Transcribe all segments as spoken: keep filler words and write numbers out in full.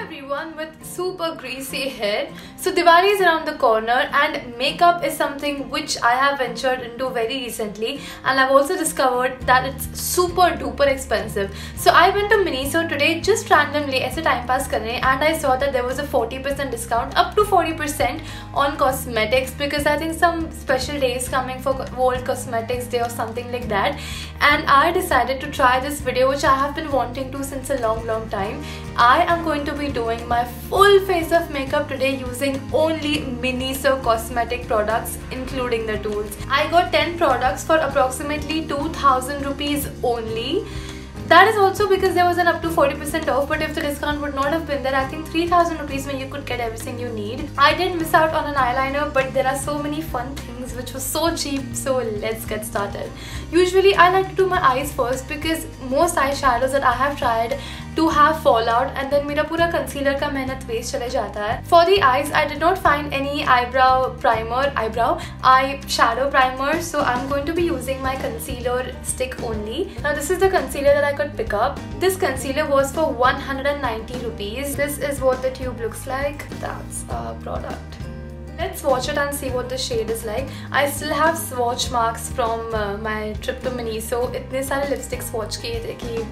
everyone with super greasy hair. So Diwali is around the corner and makeup is something which I have ventured into very recently, and I've also discovered that it's super duper expensive. So I went to Miniso today just randomly as a time pass karne, and I saw that there was a forty percent discount up to forty percent on cosmetics, because I think some special day is coming for World Cosmetics Day or something like that, and I decided to try this video which I have been wanting to since a long long time. I am going to be doing my full face of makeup today using only Miniso cosmetic products, including the tools. I got ten products for approximately two thousand rupees only. That is also because there was an up to forty percent off, but if the discount would not have been there, I think three thousand rupees when you could get everything you need. I did miss out on an eyeliner, but there are so many fun things which was so cheap, so let's get started. Usually I like to do my eyes first because most eyeshadows that I have tried to have fallout, and then मेरा पूरा concealer का मेहनत waste चले जाता है. For the eyes, I did not find any eyebrow primer, eyebrow eye shadow primer, so I'm going to be using my concealer stick only. Now this is the concealer that I could pick up. This concealer was for one hundred ninety rupees. This is what the tube looks like. That's a product. Let's swatch it and see what the shade is like. I still have swatch marks from uh, my trip to Miniso. इतने सारे lipstick swatch किए थे कि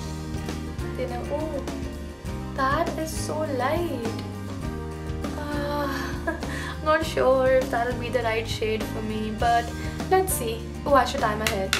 oh, that is so light. Uh, not sure if that'll be the right shade for me, but let's see. Oh, I should dye my hair.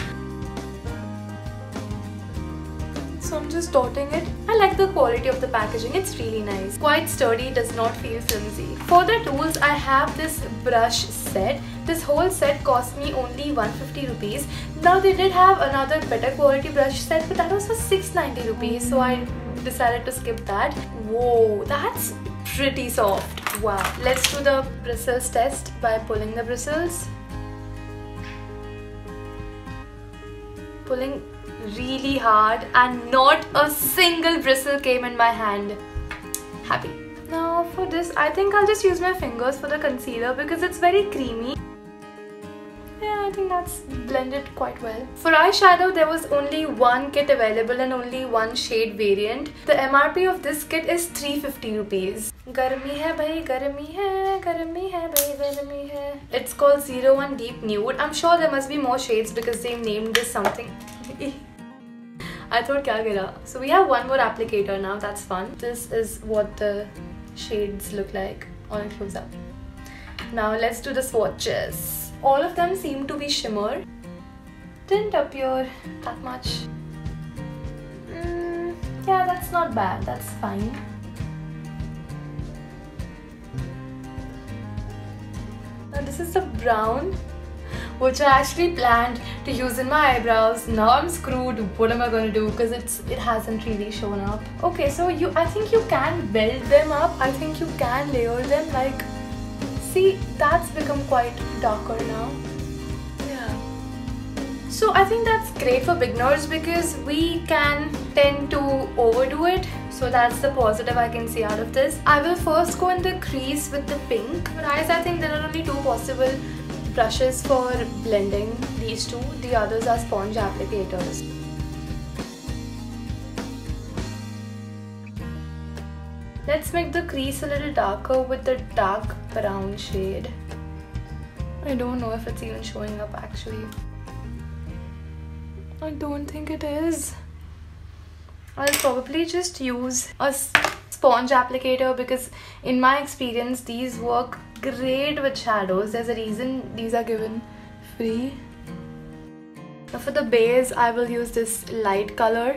So I'm just dotting it. I like the quality of the packaging, it's really nice. Quite sturdy, does not feel flimsy. For the tools, I have this brush set. This whole set cost me only one hundred fifty rupees. Now they did have another better quality brush set, but that was for six hundred ninety rupees, so I decided to skip that. Whoa, that's pretty soft. Wow. Let's do the bristles test by pulling the bristles. Pulling really hard and not a single bristle came in my hand. Happy. Now for this, I think I'll just use my fingers for the concealer because it's very creamy. Yeah, I think that's blended quite well. For eyeshadow, there was only one kit available and only one shade variant. The M R P of this kit is three hundred fifty rupees. Garmi hai bhai, garmi hai, garmi hai bhai, garmi hai. It's called zero one Deep Nude. I'm sure there must be more shades because they named this something. I thought kya gira. So we have one more applicator now, that's fun. This is what the shades look like on a close up. Now let's do the swatches. All of them seem to be shimmer. Didn't appear that much. Mm, yeah, that's not bad, that's fine. Now this is the brown, which I actually planned to use in my eyebrows. Now I'm screwed. What am I going to do? Because it's it hasn't really shown up. Okay, so you I think you can build them up. I think you can layer them. Like, see, that's become quite darker now. Yeah. So I think that's great for beginners because we can tend to overdo it. So that's the positive I can see out of this. I will first go in the crease with the pink. For eyes, I think there are only two possible brushes for blending these two. The others are sponge applicators. Let's make the crease a little darker with the dark brown shade. I don't know if it's even showing up actually. I don't think it is. I'll probably just use a sponge applicator because in my experience these work great with shadows. There's a reason these are given free. Now for the base, I will use this light color.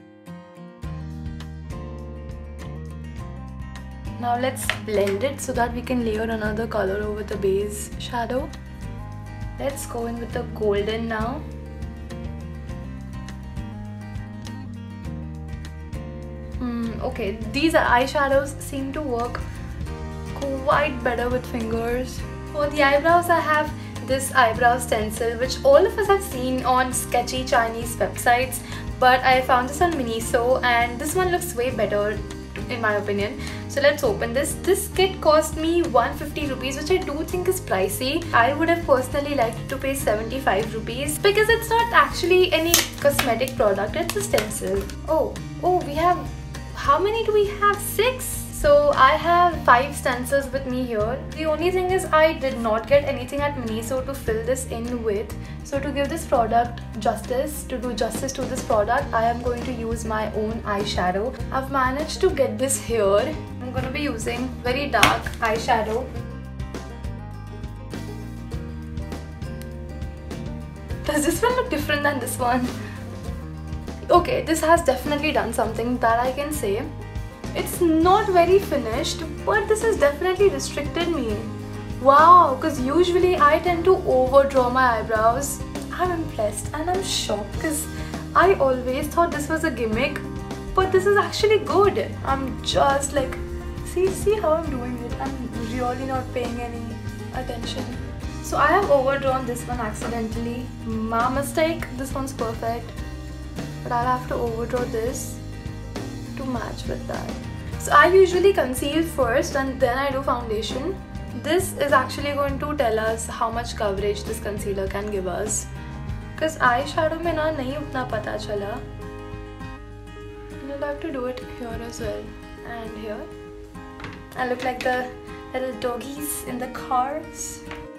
Now let's blend it so that we can layer another color over the base shadow. Let's go in with the golden now. Hmm, okay, these eyeshadows seem to work quite better with fingers. For the eyebrows, I have this eyebrow stencil which all of us have seen on sketchy Chinese websites, but I found this on Miniso and this one looks way better in my opinion. So let's open this. This kit cost me one hundred fifty rupees, which I do think is pricey. I would have personally liked to pay seventy-five rupees because it's not actually any cosmetic product, it's a stencil. Oh, oh, we have, how many do we have? Six? So five stencils with me here. The only thing is I did not get anything at Miniso to fill this in with. So to give this product justice, to do justice to this product, I am going to use my own eyeshadow. I've managed to get this here. I'm going to be using very dark eyeshadow. Does this one look different than this one? Okay, this has definitely done something, that I can say. It's not very finished, but this has definitely restricted me. Wow, because usually I tend to overdraw my eyebrows. I'm impressed and I'm shocked because I always thought this was a gimmick, but this is actually good. I'm just like, see, see how I'm doing it. I'm really not paying any attention. So I have overdrawn this one accidentally. My mistake. This one's perfect. But I'll have to overdraw this to match with that. So I usually conceal first and then I do foundation. This is actually going to tell us how much coverage this concealer can give us. Because eyeshadow mein na nahi utna pata chala. And I'll have to do it here as well. And here. I look like the little doggies in the cars.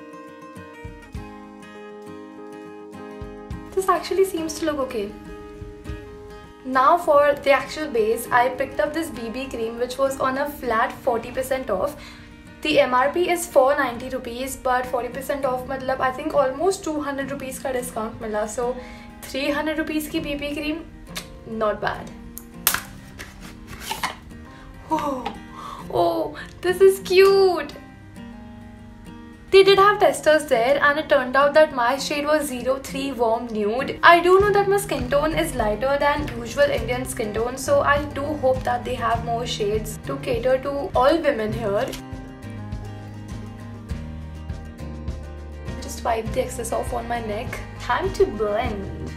This actually seems to look okay. Now for the actual base, I picked up this B B cream which was on a flat forty percent off. The M R P is four ninety rupees, but forty percent off matlab I think almost two hundred rupees ka discount mila. So three hundred rupees ki B B cream, not bad. Oh, oh, this is cute. They did have testers there and it turned out that my shade was zero three Warm Nude. I do know that my skin tone is lighter than usual Indian skin tone, so I do hope that they have more shades to cater to all women here. Just wipe the excess off on my neck. Time to blend.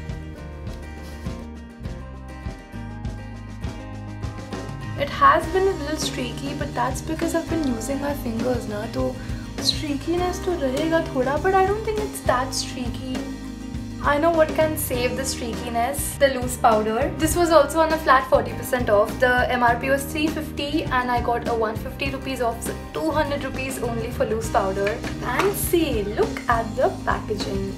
It has been a little streaky, but that's because I've been using my fingers na, so streakiness to rahega thoda, but I don't think it's that streaky. I know what can save the streakiness, the loose powder. This was also on a flat forty percent off. The M R P was three fifty and I got a one hundred fifty rupees off, so two hundred rupees only for loose powder. Fancy! Look at the packaging.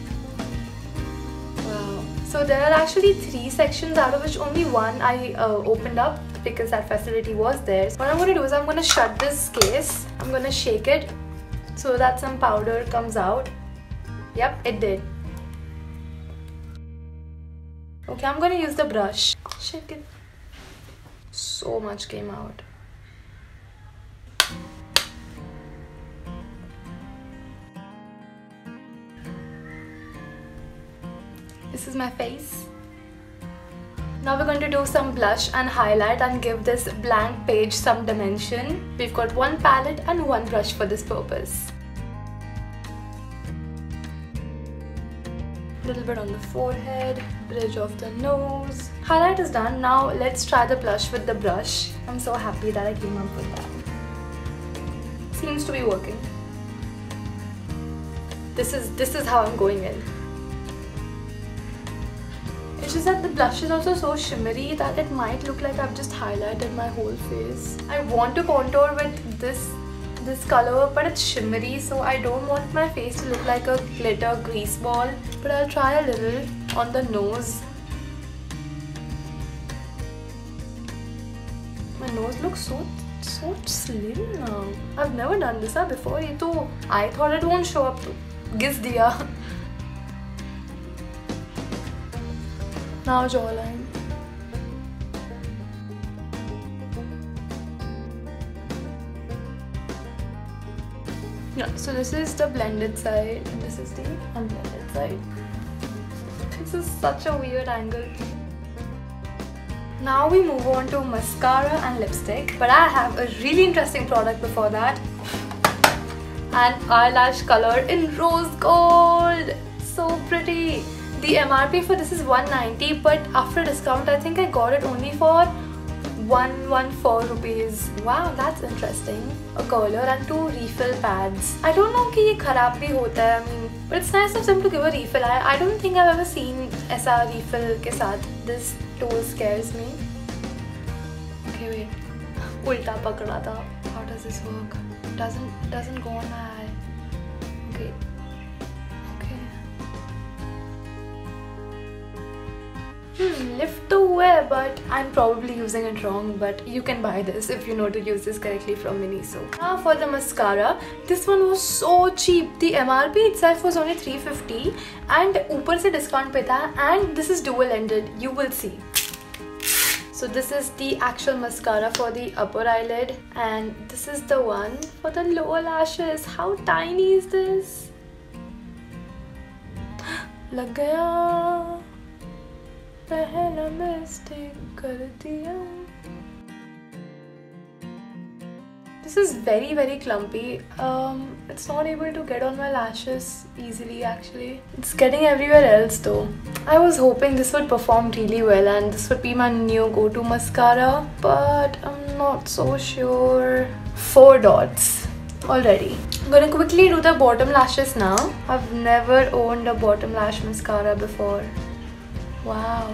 Wow. So there are actually three sections, out of which only one I uh, opened up because that facility was there. So what I'm going to do is I'm going to shut this case. I'm going to shake it so that some powder comes out. Yep, it did. Okay, I'm going to use the brush. Shake it. So much came out. This is my face. Now we're going to do some blush and highlight and give this blank page some dimension. We've got one palette and one brush for this purpose. Little bit on the forehead, bridge of the nose. Highlight is done. Now let's try the blush with the brush. I'm so happy that I came up with that. Seems to be working. This is this is how I'm going in. It's just that the blush is also so shimmery that it might look like I've just highlighted my whole face. I want to contour with this this color, but it's shimmery, so I don't want my face to look like a glitter grease ball. But I'll try a little on the nose. My nose looks so so slim now. I've never done this before. Ye to, I thought it won't show up. Giz diya. Now jawline. Yeah, so this is the blended side and this is the unblended side. This is such a weird angle. Now we move on to mascara and lipstick, but I have a really interesting product before that. An eyelash color in rose gold. So pretty. The M R P for this is one ninety, but after discount I think I got it only for one fourteen rupees. Wow, that's interesting. A curler and two refill pads. I don't know कि ये खराब भी होता है. I mean, but it's nice of them to give a refill. I, I don't think I've ever seen ऐसा refill के साथ. This tool scares me. Okay, wait. उल्टा पकड़ा था. How does this work? Doesn't doesn't go on my eye. Okay. Okay. Hmm, lift the wear, but I'm probably using it wrong. But you can buy this if you know to use this correctly from Miniso. Now for the mascara, this one was so cheap. The M R P itself was only three fifty, and ऊपर से discount पे था. And this is dual ended. You will see. So this is the actual mascara for the upper eyelid, and this is the one for the lower lashes. How tiny is this? लग गया, पहला mistake कर दिया. This is very very clumpy. Um, it's not able to get on my lashes easily actually. It's getting everywhere else though. I was hoping this would perform really well and this would be my new go-to mascara, but I'm not so sure. Four dots already. I'm gonna quickly do the bottom lashes now. I've never owned a bottom lash mascara before. Wow.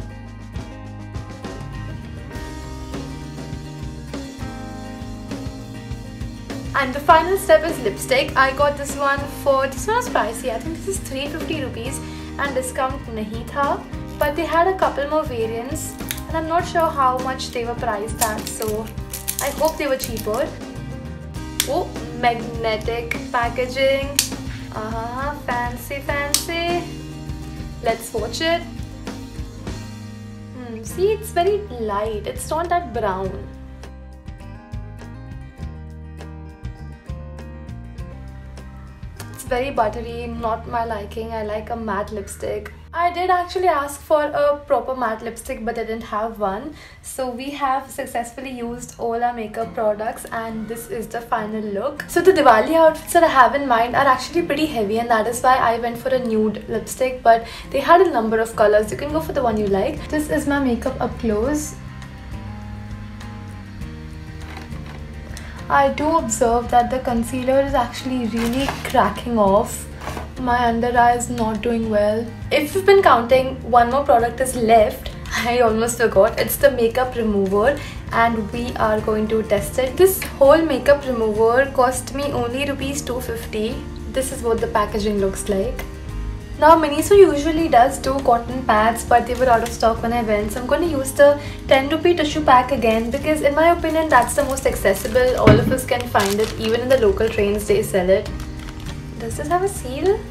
And the final step is lipstick. I got this one for, this one was pricey. I think this is three fifty rupees and discount nahi tha. But they had a couple more variants and I'm not sure how much they were priced at. So I hope they were cheaper. Oh, magnetic packaging. Uh-huh, fancy, fancy. Let's watch it. Hmm, see, it's very light. It's not that brown. Very buttery, not my liking. I like a matte lipstick. I did actually ask for a proper matte lipstick, but I didn't have one. So we have successfully used all our makeup products and this is the final look. So the Diwali outfits that I have in mind are actually pretty heavy, and that is why I went for a nude lipstick, but they had a number of colors. You can go for the one you like. This is my makeup up close. I do observe that the concealer is actually really cracking off. My under eye is not doing well. If you've been counting, one more product is left. I almost forgot. It's the makeup remover and we are going to test it. This whole makeup remover cost me only rupees two fifty. This is what the packaging looks like. Now Miniso usually does do cotton pads, but they were out of stock when I went, so I'm going to use the ten rupee tissue pack again because in my opinion that's the most accessible. All of us can find it, even in the local trains they sell it. Does this have a seal?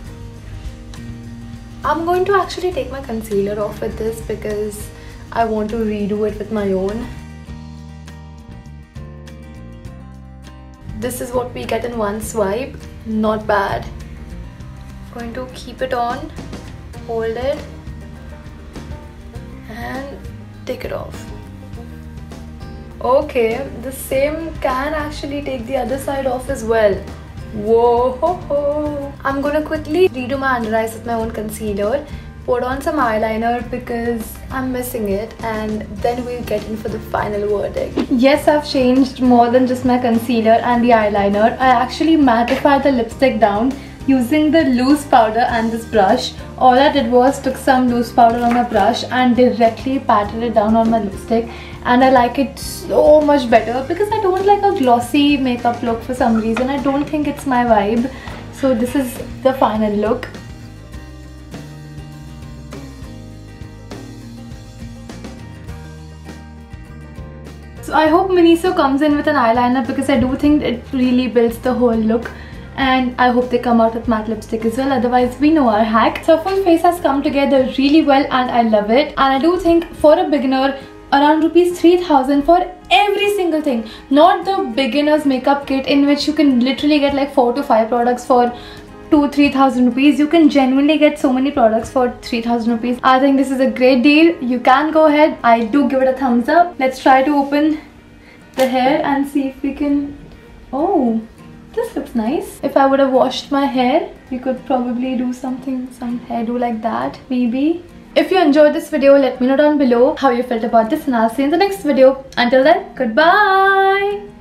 I'm going to actually take my concealer off with this because I want to redo it with my own. This is what we get in one swipe. Not bad. Going to keep it on, hold it and take it off. Okay, the same can actually take the other side off as well. Whoa ho, ho. I'm gonna quickly redo my under eyes with my own concealer, put on some eyeliner because I'm missing it, and then we'll get in for the final verdict. Yes, I've changed more than just my concealer and the eyeliner. I actually mattified the lipstick down using the loose powder and this brush. All I did was took some loose powder on my brush and directly patted it down on my lipstick, and I like it so much better because I don't like a glossy makeup look for some reason. I don't think it's my vibe. So this is the final look. So I hope Miniso comes in with an eyeliner because I do think it really builds the whole look. And I hope they come out with matte lipstick as well, otherwise we know our hack. So full face has come together really well and I love it. And I do think for a beginner, around rupees three thousand for every single thing. Not the beginner's makeup kit in which you can literally get like four to five products for two to three thousand rupees. You can genuinely get so many products for three thousand rupees. I think this is a great deal. You can go ahead. I do give it a thumbs up. Let's try to open the hair and see if we can... Oh, this looks nice. If I would have washed my hair, you could probably do something, some hairdo like that, maybe. If you enjoyed this video, let me know down below how you felt about this, and I'll see you in the next video. Until then, goodbye!